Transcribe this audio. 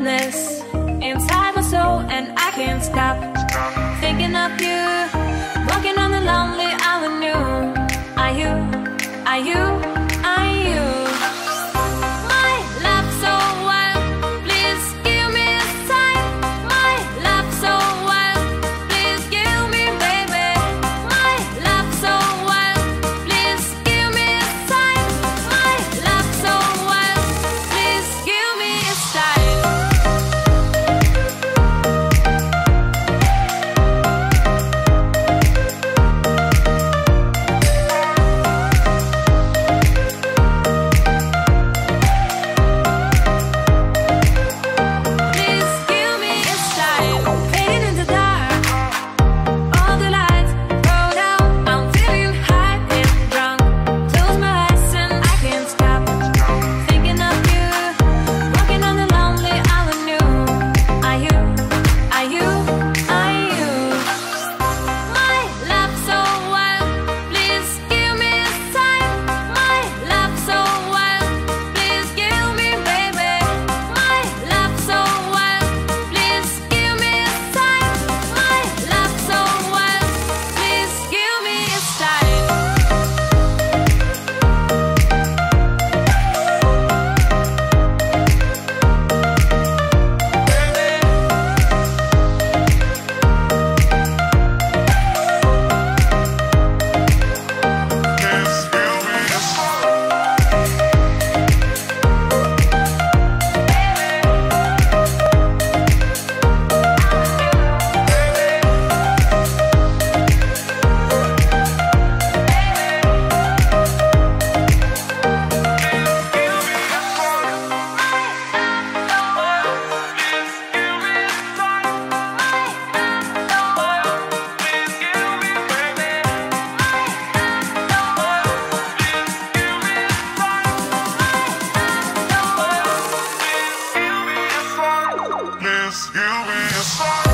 emptiness inside my soul, and I can't stop thinking of you, walking on the lonely avenue. Are you, are you, are you my love so wild? Please give me a sign. My love so wild, please give me, baby. My love so wild, please give me a sign. My love so wild, please give me a sign. Please give me a sign.